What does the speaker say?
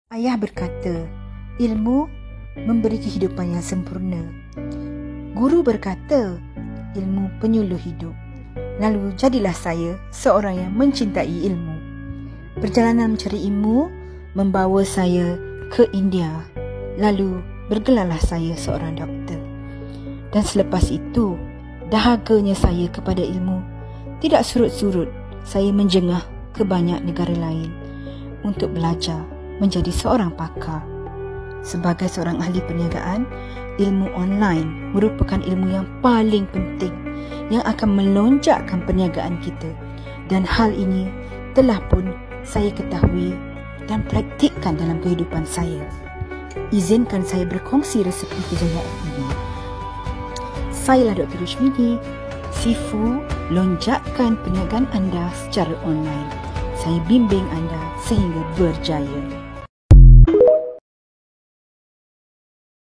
Ayah berkata, ilmu memberi kehidupan yang sempurna. Guru berkata, ilmu penyuluh hidup. Lalu jadilah saya seorang yang mencintai ilmu. Perjalanan mencari ilmu membawa saya ke India. Lalu bergelarlah saya seorang doktor. Dan selepas itu, dahaganya saya kepada ilmu tidak surut-surut. Saya menjengah ke banyak negara lain untuk belajar menjadi seorang pakar. Sebagai seorang ahli perniagaan, ilmu online merupakan ilmu yang paling penting yang akan melonjakkan perniagaan kita, dan hal ini telah pun saya ketahui dan praktikkan dalam kehidupan saya. Izinkan saya berkongsi resepi kejayaan ini. Sayalah Dr. Rushmini. Sifu, lonjakkan perniagaan anda secara online. Saya bimbing anda sehingga berjaya.